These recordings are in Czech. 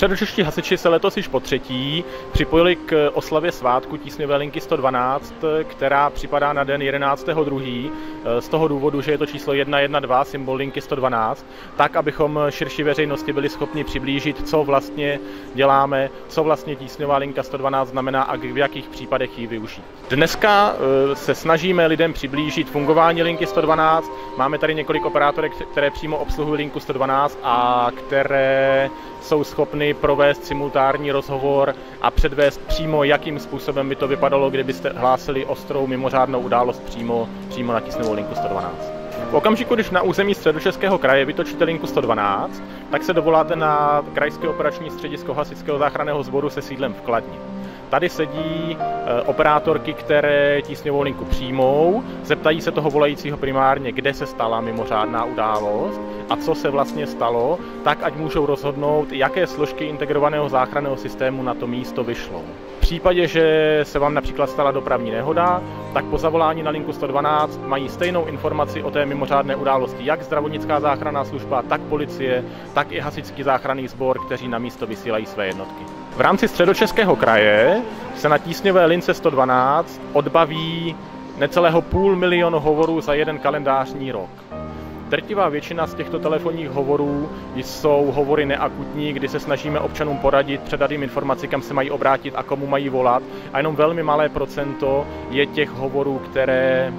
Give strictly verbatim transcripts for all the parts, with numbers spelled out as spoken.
Středočeští hasiči se letos již po třetí připojili k oslavě svátku tísňové linky sto dvanáct, která připadá na den jedenáctého druhého z toho důvodu, že je to číslo jedna jedna dva, symbol linky sto dvanáct, tak, abychom širší veřejnosti byli schopni přiblížit, co vlastně děláme, co vlastně tísňová linka sto dvanáct znamená a v jakých případech ji využít. Dneska se snažíme lidem přiblížit fungování linky sto dvanáct. Máme tady několik operátorek, které přímo obsluhují linku sto dvanáct a které jsou schopny provést simultánní rozhovor a předvést přímo, jakým způsobem by to vypadalo, kdybyste hlásili ostrou mimořádnou událost přímo, přímo na tísňovou linku sto dvanáct. V okamžiku, když na území Středočeského kraje vytočíte linku sto dvanáct, tak se dovoláte na Krajské operační středisko Hasičského záchranného sboru se sídlem v Kladni. Tady sedí e, operátorky, které tísňovou linku přijmou, zeptají se toho volajícího primárně, kde se stala mimořádná událost a co se vlastně stalo, tak ať můžou rozhodnout, jaké složky integrovaného záchranného systému na to místo vyšlou. V případě, že se vám například stala dopravní nehoda, tak po zavolání na linku sto dvanáct mají stejnou informaci o té mimořádné události jak zdravotnická záchranná služba, tak policie, tak i hasičský záchranný sbor, kteří na místo vysílají své jednotky. V rámci Středočeského kraje se na tísňové lince sto dvanáct odbaví necelého půl milionu hovorů za jeden kalendářní rok. Drtivá většina z těchto telefonních hovorů jsou hovory neakutní, kdy se snažíme občanům poradit, předat jim informaci, kam se mají obrátit a komu mají volat. A jenom velmi malé procento je těch hovorů, které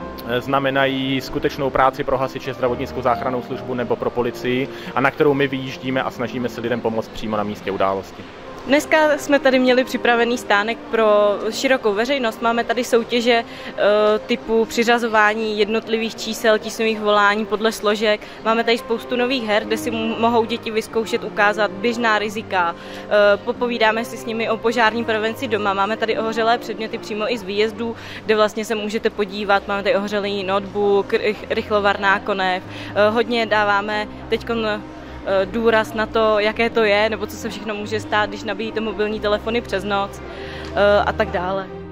znamenají skutečnou práci pro hasiče, zdravotnickou záchrannou službu nebo pro policii a na kterou my vyjíždíme a snažíme se lidem pomoct přímo na místě události. Dneska jsme tady měli připravený stánek pro širokou veřejnost. Máme tady soutěže typu přiřazování jednotlivých čísel tísňových volání podle složek. Máme tady spoustu nových her, kde si mohou děti vyzkoušet, ukázat běžná rizika. Popovídáme si s nimi o požární prevenci doma. Máme tady ohořelé předměty přímo i z výjezdů, kde vlastně se můžete podívat. Máme tady ohořelý notebook, rychlovarná konev. Hodně dáváme teďkon důraz na to, jaké to je, nebo co se všechno může stát, když nabíjíte mobilní telefony přes noc a tak dále.